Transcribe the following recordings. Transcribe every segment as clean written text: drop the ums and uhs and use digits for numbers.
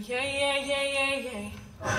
Yeah, yeah, yeah, yeah, yeah.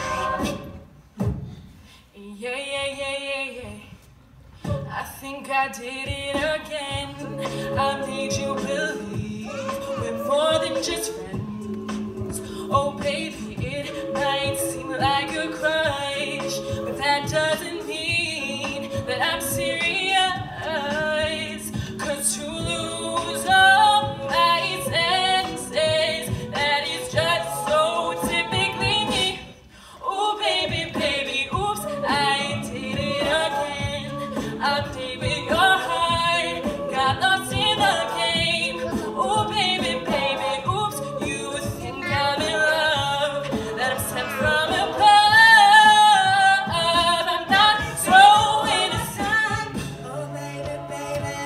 Yeah, yeah, yeah, yeah, yeah. I think I did it again. I made you believe we're more than just friends. Oh baby, it might seem like a crush, but that doesn't mean that I'm serious. 'Cause to lose all my senses, that is just so typically me. Oh baby, baby, oops, I did it again. I played with your heart, got lost in the game. Oh baby, baby, oops, you think I'm in love, that I'm sent from above. I'm not so innocent. Oh baby, baby.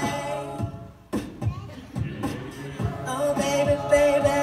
Oh baby, baby.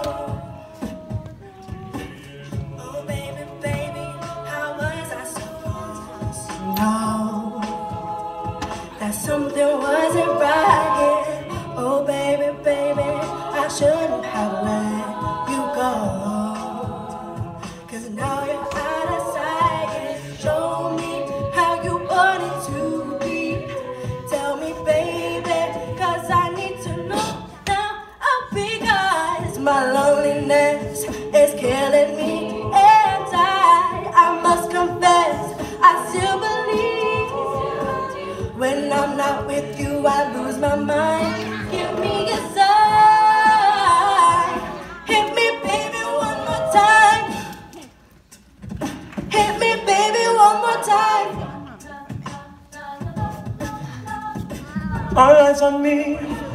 Oh baby, baby, how was I supposed to know that something wasn't right here? Oh baby, baby, I shouldn't have let you go. 'Cause now you're out of sight. Show me how you want it to be. Tell me, baby, 'cause I need to know now. Oh, because my loneliness is killing me, and I must confess, I still believe when I'm not with you, I lose my mind. Give me a sign. Hit me, baby, one more time. Hit me, baby, one more time. All eyes on me,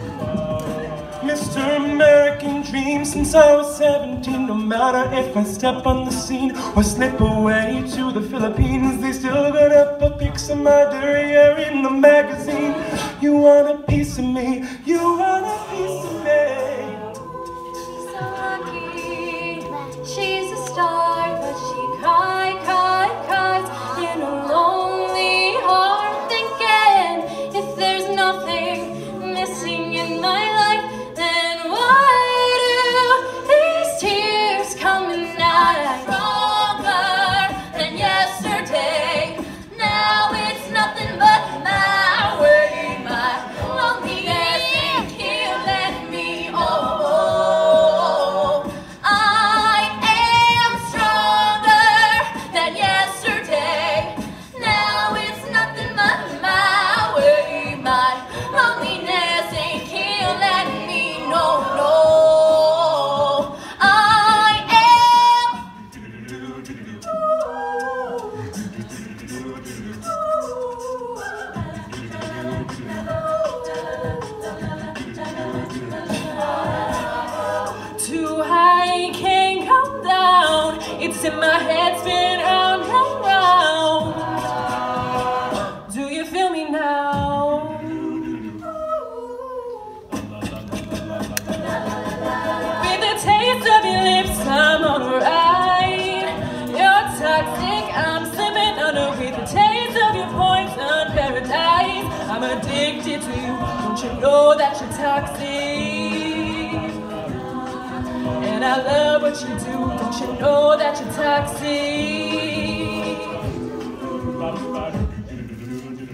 Mr. American Dream. Since I was 17, no matter if I step on the scene or slip away to the Philippines, they still got up a pics of my derriere in the magazine. You want a piece of me, you want a piece of me. She's so lucky, she's a star, but she cries in a lonely heart, thinking if there's nothing missing in my life, then why do these tears come out? Stronger than yesterday, now it's nothing but my way, my loneliness ain't killing me. Oh, I am stronger than yesterday, now it's nothing but my way, my loneliness ain't killing me. No, no, I am. Too high, can't come down. It's in my head, spin round and round. Do you feel me now? With the taste of your lips, I'm alright. You're toxic, I'm slipping under. With the taste of your poison paradise, I'm addicted to you. Don't you know that you're toxic? And I love what you do. Don't you know that you're toxic?